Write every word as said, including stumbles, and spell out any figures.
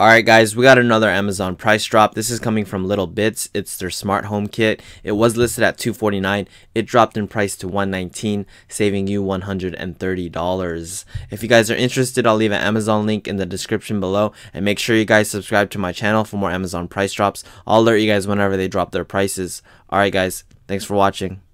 Alright guys, we got another Amazon price drop. This is coming from littleBits. It's their smart home kit. It was listed at two hundred forty-nine dollars. It dropped in price to one hundred nineteen dollars, saving you one hundred thirty dollars. If you guys are interested, I'll leave an Amazon link in the description below. And make sure you guys subscribe to my channel for more Amazon price drops. I'll alert you guys whenever they drop their prices. Alright guys, thanks for watching.